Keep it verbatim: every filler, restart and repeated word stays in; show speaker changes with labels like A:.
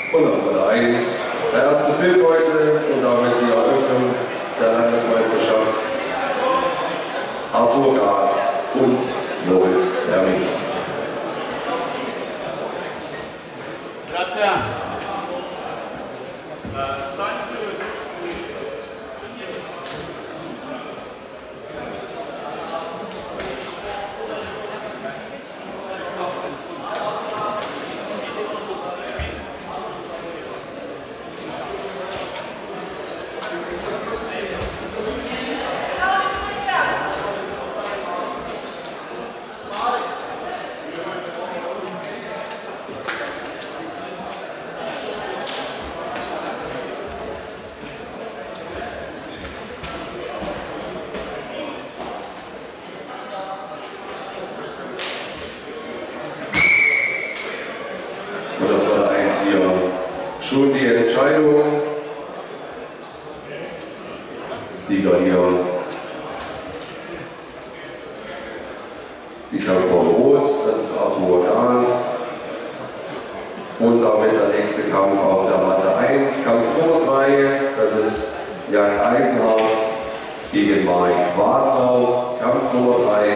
A: Und auf Nummer eins, der erste Film heute und damit die Eröffnung der Landesmeisterschaft, Arthur Gaas und Moritz Herrlich.
B: Grazie.
A: Schon die Entscheidung. Sieger hier. Die Kampf von Rot, das ist Arthur Gaas. Und damit der nächste Kampf auf der Matte eins, Kampf Nummer drei, das ist Jan Eisenhardt gegen Marek Wagner. Kampf Nummer drei.